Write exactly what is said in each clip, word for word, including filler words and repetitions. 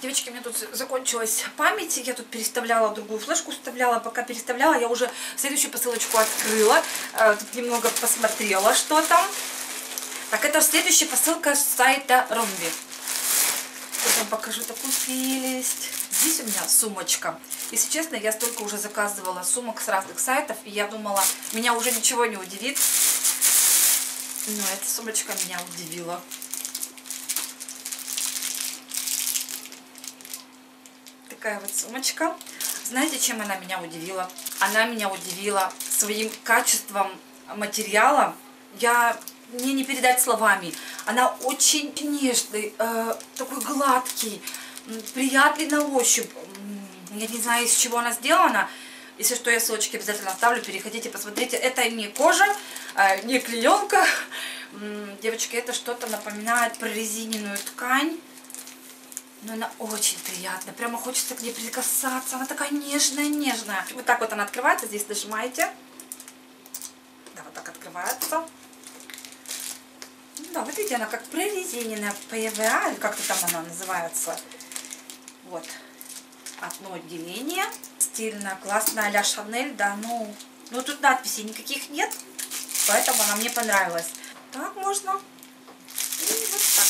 Девочки, у меня тут закончилась память. Я тут переставляла, другую флешку вставляла. Пока переставляла, я уже следующую посылочку открыла. Тут немного посмотрела, что там. Так, это следующая посылка с сайта Ромби. Я вам покажу такую прелесть. Здесь у меня сумочка. Если честно, я столько уже заказывала сумок с разных сайтов, и я думала, меня уже ничего не удивит. Но эта сумочка меня удивила. Такая вот сумочка. Знаете, чем она меня удивила? Она меня удивила своим качеством материала. Я... Мне не передать словами. Она очень нежный, э, такой гладкий, приятный на ощупь. Я не знаю, из чего она сделана. Если что, я ссылочки обязательно оставлю. Переходите, посмотрите. Это не кожа, э, не клеенка. Девочки, это что-то напоминает прорезиненную ткань. Но она очень приятная. Прямо хочется к ней прикасаться. Она такая нежная-нежная. Вот так вот она открывается. Здесь нажимаете. Да, вот так открывается. Да, вот видите, она как прорезиненная пэ вэ а, или как-то там она называется. Вот. Одно отделение. Стильно, классно, а-ля Шанель, да, ну... Ну, тут надписей никаких нет, поэтому она мне понравилась. Так можно. И вот так.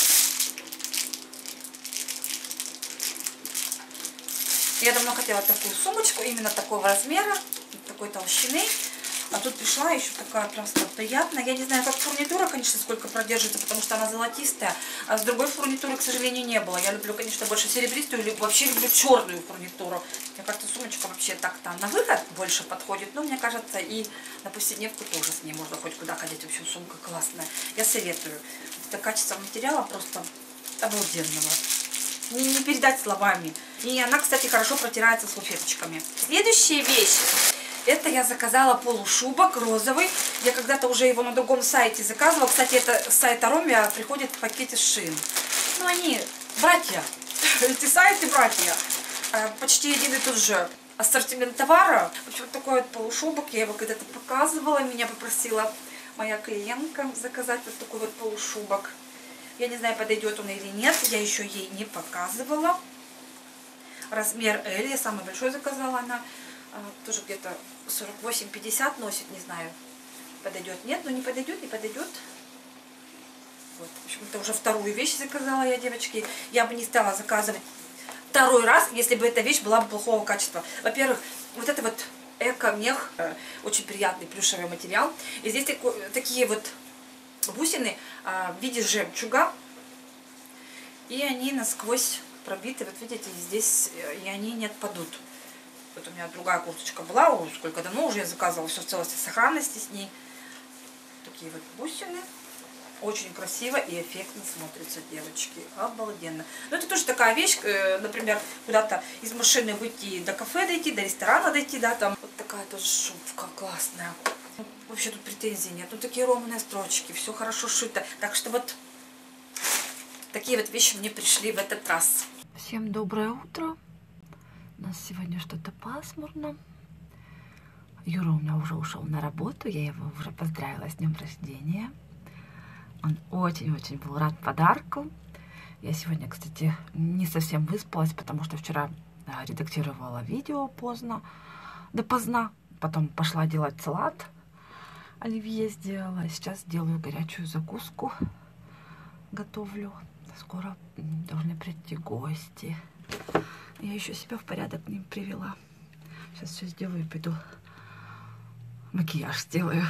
Я давно хотела такую сумочку, именно такого размера, такой толщины. А тут пришла еще такая просто приятная. Я не знаю, как фурнитура, конечно, сколько продержится, потому что она золотистая. А с другой фурнитуры, к сожалению, не было. Я люблю, конечно, больше серебристую, или вообще люблю черную фурнитуру. Мне кажется, сумочка вообще так-то на выход больше подходит. Но мне кажется, и на повседневку тоже с ней можно хоть куда ходить. В общем, сумка классная. Я советую. Это качество материала просто обалденного. Не, не передать словами. И она, кстати, хорошо протирается салфеточками. Следующая вещь. Это я заказала полушубок розовый. Я когда-то уже его на другом сайте заказывала. Кстати, это с сайта Роми приходит в пакете Шин. Ну, они братья. Эти сайты братья. Почти один и тот же ассортимент товара. В общем, вот такой вот полушубок. Я его когда-то показывала. Меня попросила моя клиентка заказать вот такой вот полушубок. Я не знаю, подойдет он или нет. Я еще ей не показывала. Размер L. Я самый большой заказала она. Тоже где-то сорок восемь пятьдесят носит, не знаю, подойдет, нет, но не подойдет, не подойдет. Вот, в общем, это уже вторую вещь заказала я, девочки. Я бы не стала заказывать второй раз, если бы эта вещь была бы плохого качества. Во-первых, вот это вот эко-мех, очень приятный плюшевый материал. И здесь такие вот бусины в виде жемчуга, и они насквозь пробиты, вот видите, здесь, и они не отпадут. Вот у меня другая курточка была, уже сколько давно уже я заказывала, все в целости и сохранности с ней. Такие вот бусины. Очень красиво и эффектно смотрится, девочки. Обалденно. Но это тоже такая вещь, например, куда-то из машины выйти, до кафе дойти, до ресторана дойти, да, там. Вот такая тоже шубка классная. Вообще тут претензий нет. Ну, такие ровные строчки, все хорошо шито. Так что вот такие вот вещи мне пришли в этот раз. Всем доброе утро. У нас сегодня что-то пасмурно. Юра у меня уже ушел на работу. Я его уже поздравила с днем рождения. Он очень-очень был рад подарку. Я сегодня, кстати, не совсем выспалась, потому что вчера редактировала видео поздно, допоздна. Потом пошла делать салат. Оливье сделала. Сейчас делаю горячую закуску. Готовлю. Скоро должны прийти гости. Я еще себя в порядок не привела. Сейчас все сделаю и пойду макияж сделаю.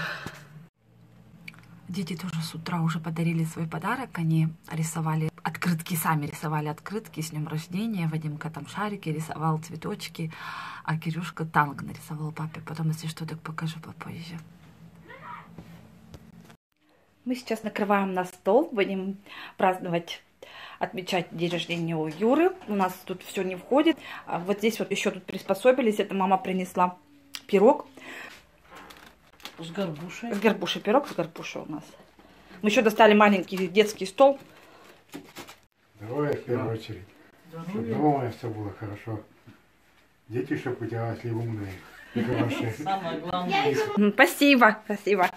Дети тоже с утра уже подарили свой подарок. Они рисовали открытки, сами рисовали открытки с днем рождения. Вадимка там шарики рисовал, цветочки. А Кирюшка танк нарисовал папе. Потом, если что, так покажу попозже. Мы сейчас накрываем на стол. Будем праздновать, отмечать день рождения у Юры. У нас тут все не входит. А вот здесь вот еще тут приспособились. Это мама принесла пирог. С горбушей. С горбушей. Пирог с горбушей у нас. Мы еще достали маленький детский стол. Здоровья в первую очередь. Чтобы дома все было хорошо. Дети, чтобы у тебя росли умные и хорошие. Самое главное. Спасибо. Спасибо.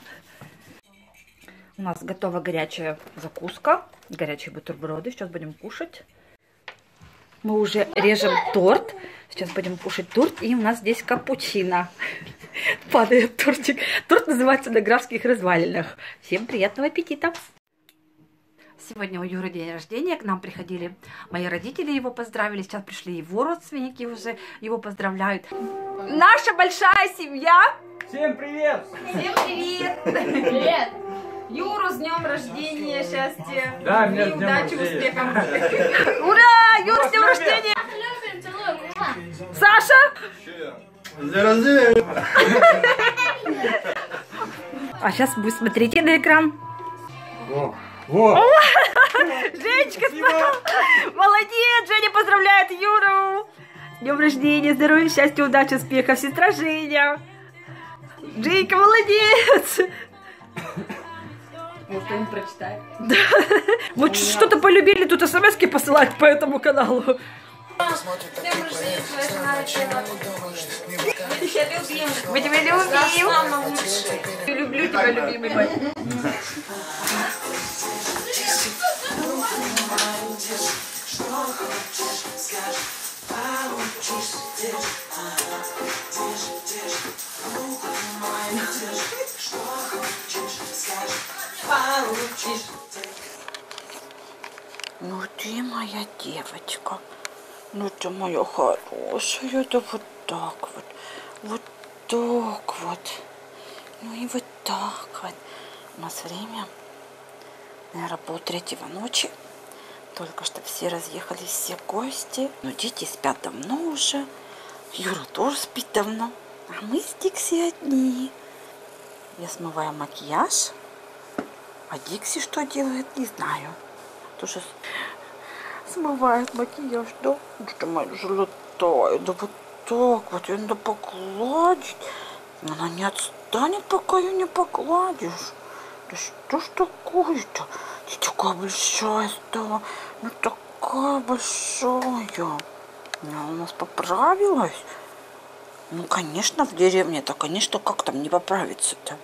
У нас готова горячая закуска. Горячие бутерброды. Сейчас будем кушать. Мы уже режем торт. Сейчас будем кушать торт. И у нас здесь капучино. Падает тортик. Торт называется «На графских развалинах». Всем приятного аппетита! Сегодня у Юры день рождения. К нам приходили мои родители, его поздравили. Сейчас пришли его родственники, уже его поздравляют. Наша большая семья. Всем привет! Всем привет! Привет! Юру с днем рождения, счастья! Да, и меня с днем удачи, рождения. успехов! Ура! Юра, с днем рождения! Саша! День рождения! А сейчас вы смотрите на экран. Во! Во! Женечка, молодец! Женя поздравляет Юру! С днем рождения, здоровья, счастья, удачи, успехов, сестра Женя! Женька, молодец! Может, кто-нибудь прочитает? Да. Мы что-то полюбили тут смс-ки посылать по этому каналу. Мы тебя любим! Люблю тебя, любимый мой. Ну ты моя девочка, ну ты моя хорошая, это вот так вот, вот так вот, ну и вот так вот. У нас время, наверное, полтретьего ночи, только что все разъехались, все гости, но дети спят давно уже, Юра тоже спит давно, а мы с Дикси одни. Я смываю макияж, а Дикси что делает, не знаю. Тоже смывает макияж, да? Что моя золотая, да вот так вот, ее надо погладить. Она не отстанет, пока ее не погладишь. Да что ж такое-то? Ты такая большая стала, ну такая большая. Она у нас поправилась. Ну, конечно, в деревне-то, конечно, как там не поправиться-то?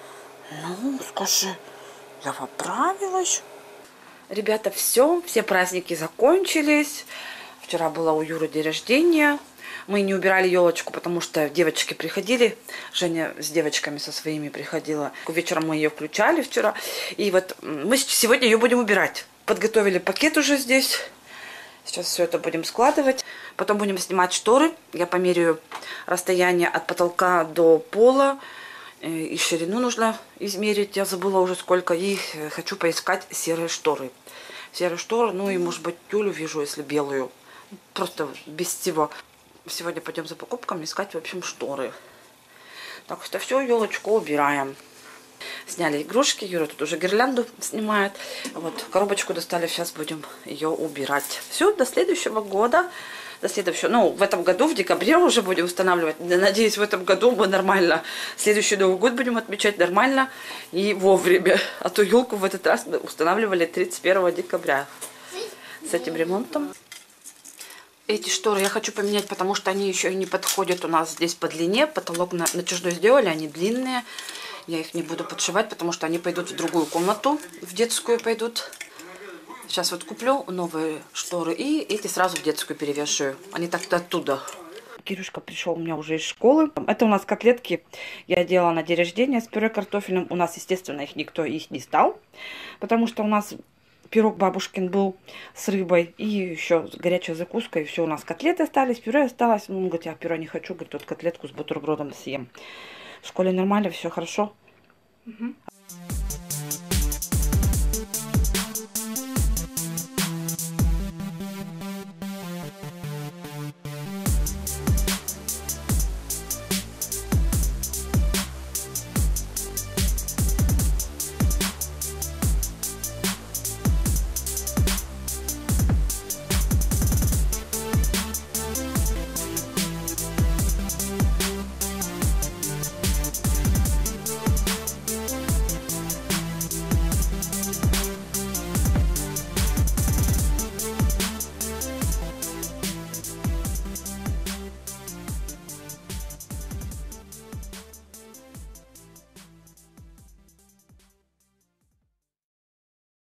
Ну, скажи, я поправилась. Ребята, все, все праздники закончились. Вчера было у Юры день рождения. Мы не убирали елочку, потому что девочки приходили. Женя с девочками со своими приходила. Вечером мы ее включали вчера. И вот мы сегодня ее будем убирать. Подготовили пакет уже здесь. Сейчас все это будем складывать. Потом будем снимать шторы. Я померяю расстояние от потолка до пола. И ширину нужно измерить. Я забыла уже сколько. И хочу поискать серые шторы. Серые шторы. Ну и может быть тюль вижу, если белую. Просто без всего. Сегодня пойдем за покупками искать, в общем, шторы. Так что все, елочку убираем. Сняли игрушки. Юра тут уже гирлянду снимает. Вот, коробочку достали. Сейчас будем ее убирать. Все, до следующего года. До следующего, ну, в этом году, в декабре уже будем устанавливать. Надеюсь, в этом году мы нормально следующий Новый год будем отмечать нормально и вовремя. А то елку в этот раз устанавливали тридцать первого декабря. С этим ремонтом. Эти шторы я хочу поменять, потому что они еще и не подходят у нас здесь по длине. Потолок на, натяжной сделали, они длинные. Я их не буду подшивать, потому что они пойдут в другую комнату, в детскую пойдут. Сейчас вот куплю новые шторы и эти сразу в детскую перевешиваю. Они так-то оттуда. Кирюшка пришел у меня уже из школы. Это у нас котлетки я делала на день рождения с пюре картофельным. У нас, естественно, их никто есть не стал, потому что у нас пирог бабушкин был с рыбой и еще с горячей закуской. Все, у нас котлеты остались, пюре осталось. Ну, он говорит, я пюре не хочу, говорит, вот котлетку с бутербродом съем. В школе нормально, все хорошо. Угу.